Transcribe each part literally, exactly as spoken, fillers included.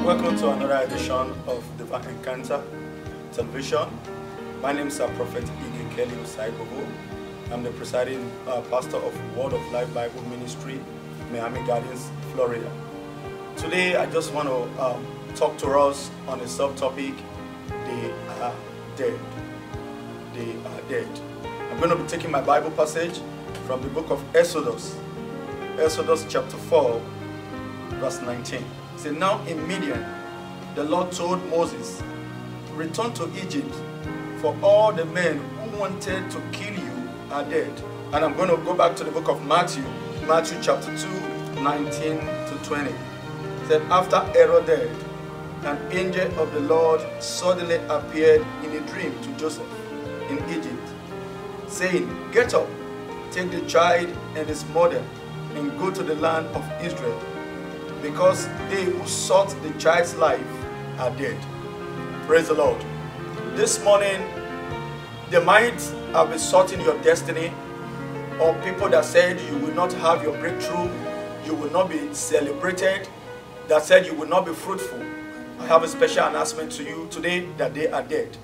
Welcome to another edition of Divine Encounter Television. My name is Prophet Osaigbovo. I'm the presiding uh, pastor of Word of Life Bible Ministry, Miami Gardens, Florida. Today, I just want to um, talk to us on a subtopic: they are dead. They are dead. I'm going to be taking my Bible passage from the book of Exodus, Exodus chapter four, verse nineteen. It says, "Now in Midian, the Lord told Moses, return to Egypt, for all the men who wanted to kill you are dead." And I'm going to go back to the book of Matthew, Matthew chapter two, nineteen to twenty. It said, "After Aaron died, an angel of the Lord suddenly appeared in a dream to Joseph in Egypt, saying, 'Get up, take the child and his mother, and go to the land of Israel, because they who sought the child's life are dead.'" Praise the Lord. This morning, they might have been sorting your destiny, or people that said you will not have your breakthrough, you will not be celebrated, that said you will not be fruitful. I have a special announcement to you today that they are dead.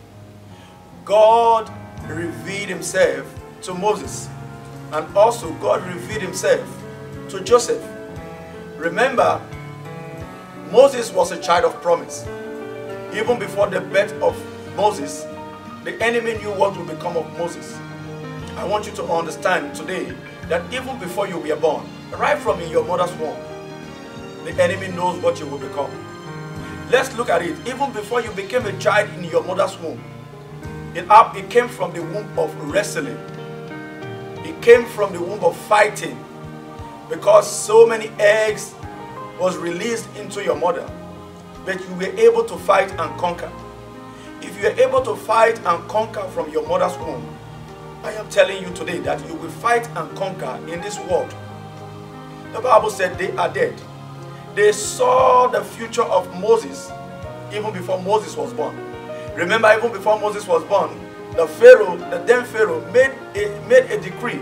God revealed himself to Moses, and also God revealed himself to Joseph. Remember, Moses was a child of promise. Even before the birth of Moses, the enemy knew what would become of Moses. I want you to understand today that even before you were born, right from in your mother's womb, the enemy knows what you will become. Let's look at it. Even before you became a child in your mother's womb, it, up, it came from the womb of wrestling. It came from the womb of fighting, because so many eggs was released into your mother, but you were able to fight and conquer. If you are able to fight and conquer from your mother's womb, I am telling you today that you will fight and conquer in this world. The Bible said they are dead. They saw the future of Moses even before Moses was born. Remember, even before Moses was born, the Pharaoh, the then Pharaoh, made a, made a decree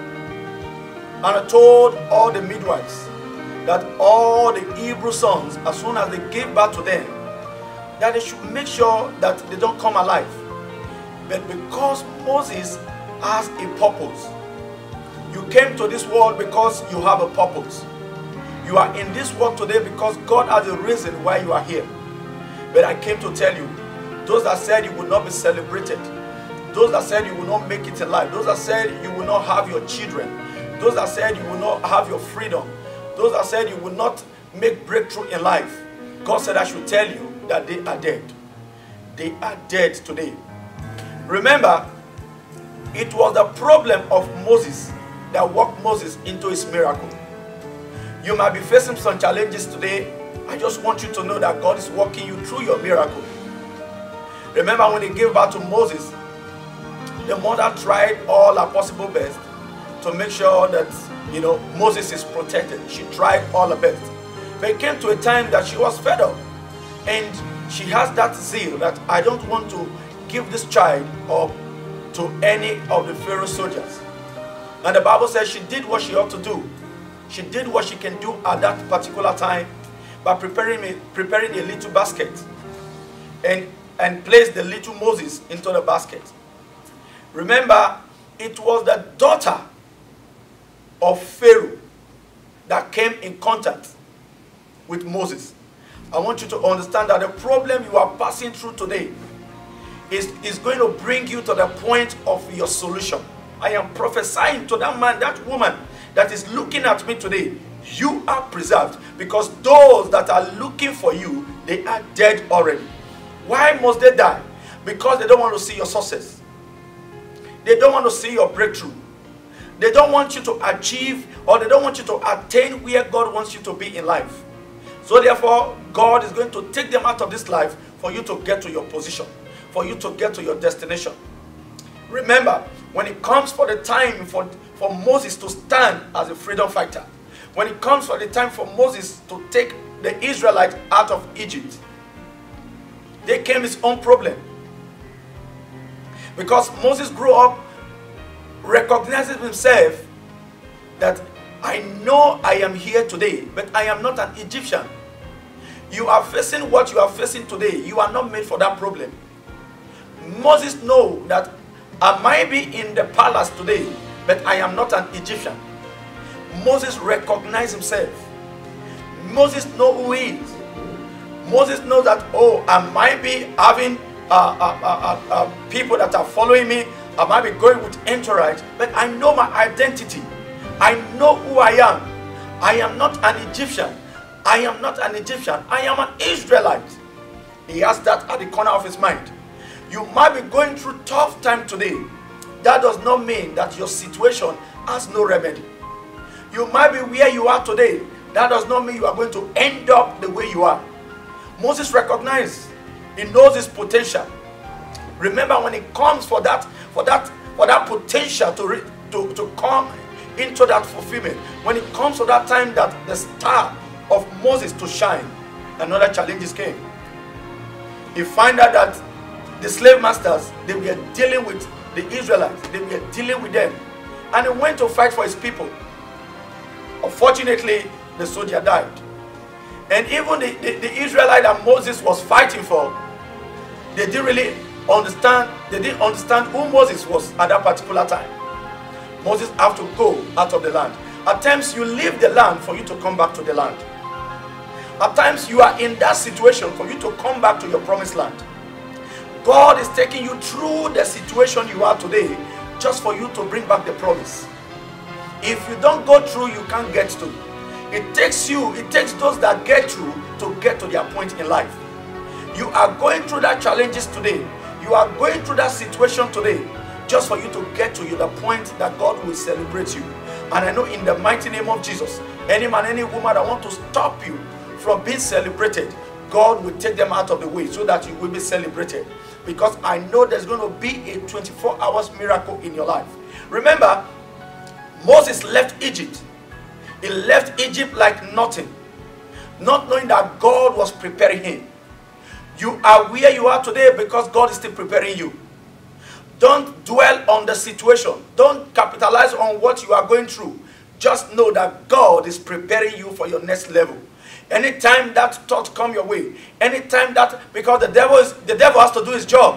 and told all the midwives that all the Hebrew sons, as soon as they gave birth to them, that they should make sure that they don't come alive. But because Moses has a purpose, you came to this world because you have a purpose. You are in this world today because God has a reason why you are here. But I came to tell you, those that said you will not be celebrated, those that said you will not make it in life, those that said you will not have your children, those that said you will not have your freedom, those that said you will not make breakthrough in life, God said I should tell you that they are dead. They are dead today. Remember, it was the problem of Moses that walked Moses into his miracle. You might be facing some challenges today. I just want you to know that God is walking you through your miracle. Remember, when he gave birth to Moses, the mother tried all her possible best to make sure that, you know, Moses is protected. She tried all her best. But it came to a time that she was fed up. And she has that zeal that I don't want to give this child up to any of the Pharaoh soldiers. And the Bible says she did what she ought to do. She did what she can do at that particular time by preparing a, preparing a little basket and, and placed the little Moses into the basket. Remember, it was the daughter of Pharaoh that came in contact with Moses. I want you to understand that the problem you are passing through today is, is going to bring you to the point of your solution. I am prophesying to that man, that woman that is looking at me today. You are preserved, because those that are looking for you, they are dead already. Why must they die? Because they don't want to see your success. They don't want to see your breakthrough. They don't want you to achieve, or they don't want you to attain where God wants you to be in life. So therefore, God is going to take them out of this life for you to get to your position, for you to get to your destination. Remember, when it comes for the time for, for Moses to stand as a freedom fighter, when it comes for the time for Moses to take the Israelites out of Egypt, there came his own problem. Because Moses grew up recognizing himself that I know I am here today, but I am not an Egyptian. You are facing what you are facing today. You are not made for that problem. Moses knows that I might be in the palace today, but I am not an Egyptian. Moses recognized himself. Moses knows who he is. Moses knows that, oh, I might be having uh, uh, uh, uh, uh, people that are following me. I might be going with entourage, but I know my identity. I know who I am. I am not an Egyptian. I am not an Egyptian. I am an Israelite. He has that at the corner of his mind. You might be going through tough time today. That does not mean that your situation has no remedy. You might be where you are today. That does not mean you are going to end up the way you are. Moses recognized. He knows his potential. Remember, when it comes for that, for that, for that potential to, re, to, to come into that fulfillment, when it comes to that time that the star of Moses to shine, another challenges came. He find out that the slave masters, they were dealing with the Israelites, they were dealing with them, and he went to fight for his people. Unfortunately, the soldier died, and even the, the, the Israelite that Moses was fighting for, they didn't really understand. They didn't understand who Moses was at that particular time. Moses have to go out of the land. At times you leave the land for you to come back to the land. At times you are in that situation for you to come back to your promised land. God is taking you through the situation you are today just for you to bring back the promise. If you don't go through, you can't get to. It takes you, it takes those that get through to get to their point in life. You are going through that challenges today. You are going through that situation today just for you to get to you the point that God will celebrate you. And I know in the mighty name of Jesus, any man, any woman that want to stop you from being celebrated, God will take them out of the way so that you will be celebrated. Because I know there's going to be a twenty-four hours miracle in your life. Remember, Moses left Egypt. He left Egypt like nothing, not knowing that God was preparing him. You are where you are today because God is still preparing you. Don't dwell on the situation. Don't capitalize on what you are going through. Just know that God is preparing you for your next level. Anytime that thought come your way, anytime that, because the devil is, the devil has to do his job.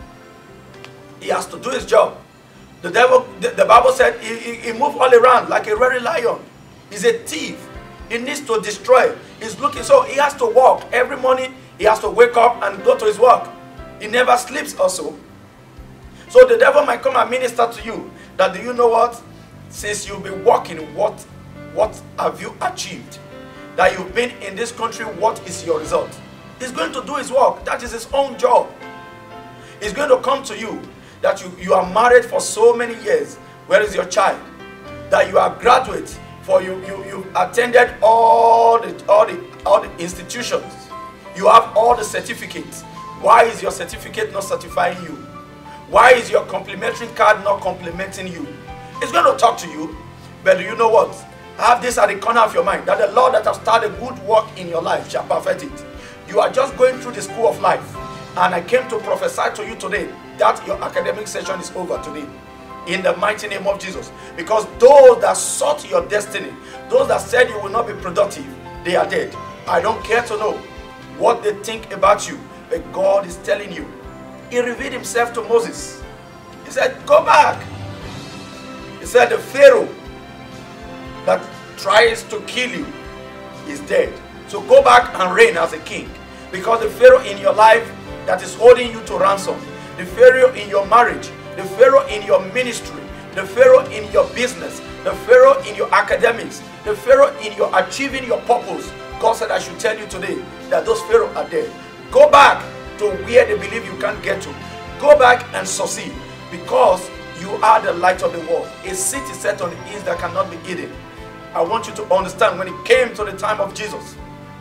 He has to do his job. The devil, the, the Bible said, he, he, he moves all around like a roaring lion. He's a thief. He needs to destroy. He's looking, so he has to walk every morning. He has to wake up and go to his work. He never sleeps also. So the devil might come and minister to you that, do you know what? Since you've been working, what, what have you achieved? That you've been in this country, what is your result? He's going to do his work. That is his own job. He's going to come to you that you, you are married for so many years. Where is your child? That you are graduate, for you, you, you attended all the, all, the, all the institutions. You have all the certificates. Why is your certificate not certifying you? Why is your complimentary card not complimenting you? It's going to talk to you, but do you know what? Have this at the corner of your mind, that the Lord that has started good work in your life shall perfect it. You are just going through the school of life, and I came to prophesy to you today that your academic session is over today, in the mighty name of Jesus. Because those that sought your destiny, those that said you will not be productive, they are dead. I don't care to know what they think about you, but God is telling you. He revealed himself to Moses. He said, go back. He said, the Pharaoh that tries to kill you is dead. So go back and reign as a king. Because the Pharaoh in your life that is holding you to ransom, the Pharaoh in your marriage, the Pharaoh in your ministry, the Pharaoh in your business, the Pharaoh in your academics, the Pharaoh in your achieving your purpose, God said I should tell you today that those Pharaohs are dead. Go back to where they believe you can't get to. Go back and succeed, because you are the light of the world. A city set on the hills that cannot be hidden. I want you to understand, when it came to the time of Jesus,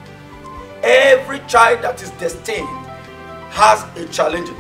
every child that is destined has a challenge.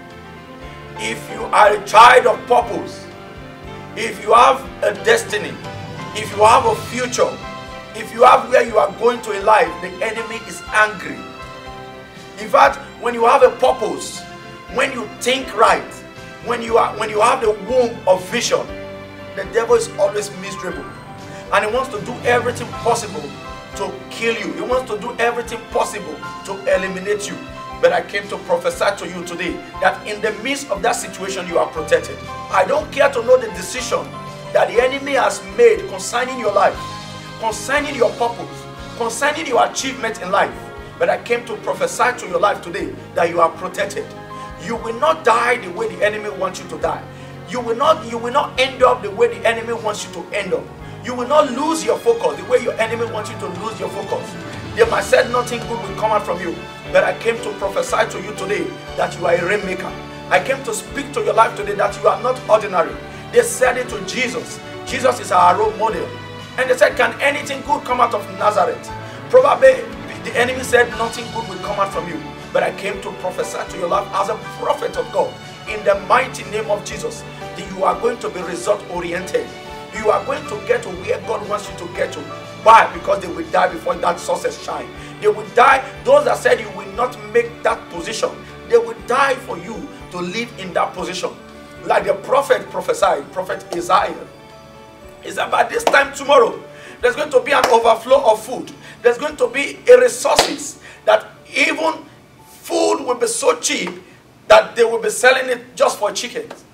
If you are a child of purpose, if you have a destiny, if you have a future, if you have where you are going to in life, the enemy is angry. In fact, when you have a purpose, when you think right, when you are when you have the womb of vision, the devil is always miserable, and he wants to do everything possible to kill you. He wants to do everything possible to eliminate you. But I came to prophesy to you today that in the midst of that situation, you are protected. I don't care to know the decision that the enemy has made concerning your life, concerning your purpose, concerning your achievement in life. But I came to prophesy to your life today that you are protected. You will not die the way the enemy wants you to die. You will not, you will not end up the way the enemy wants you to end up. You will not lose your focus the way your enemy wants you to lose your focus. They might say nothing good will come out from you. But I came to prophesy to you today that you are a rainmaker. I came to speak to your life today that you are not ordinary. They said it to Jesus. Jesus is our role model. And they said, can anything good come out of Nazareth? Probably the enemy said nothing good will come out from you. But I came to prophesy to your life as a prophet of God. In the mighty name of Jesus, that you are going to be result oriented. You are going to get to where God wants you to get to. Why? Because they will die before that success shine. They will die. Those that said you will not make that position, they will die for you to live in that position. Like the prophet prophesied, prophet Isaiah. It's about this time tomorrow. There's going to be an overflow of food. There's going to be a resources that even food will be so cheap that they will be selling it just for chickens.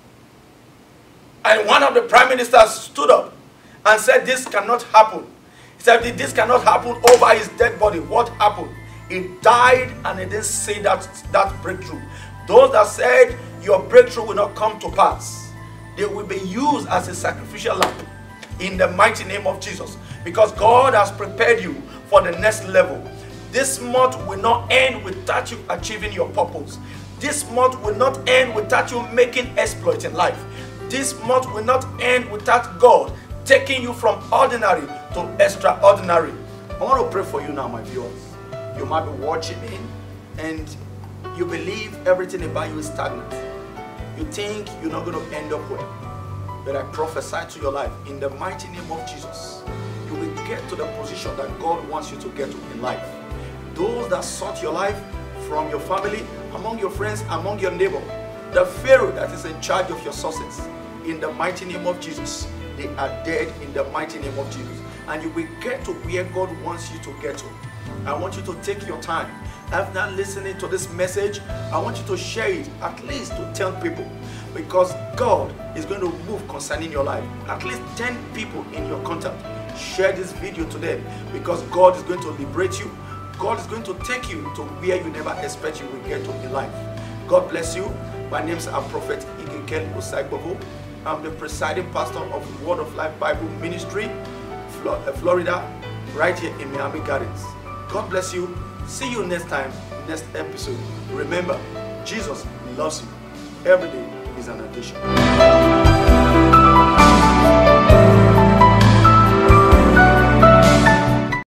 And one of the prime ministers stood up and said, this cannot happen. He said, this cannot happen over his dead body. What happened? He died and he didn't see that, that breakthrough. Those that said your breakthrough will not come to pass, they will be used as a sacrificial lamb in the mighty name of Jesus. Because God has prepared you for the next level. This month will not end without you achieving your purpose. This month will not end without you making exploits in life. This month will not end without God taking you from ordinary to extraordinary. I want to pray for you now, my viewers. You might be watching me and you believe everything about you is stagnant. You think you're not going to end up well. But I prophesy to your life in the mighty name of Jesus. You will get to the position that God wants you to get to in life. Those that sought your life from your family, among your friends, among your neighbor, the Pharaoh that is in charge of your success, in the mighty name of Jesus, they are dead in the mighty name of Jesus. And you will get to where God wants you to get to. I want you to take your time. After listening to this message, I want you to share it, at least to ten people. Because God is going to move concerning your life. At least ten people in your contact. Share this video to them. Because God is going to liberate you. God is going to take you to where you never expect you will get to in life. God bless you. My name is Prophet Osaigbovo. I'm the presiding pastor of Word of Life Bible Ministry, Florida, right here in Miami Gardens. God bless you. See you next time, next episode. Remember, Jesus loves you. Every day is an addition.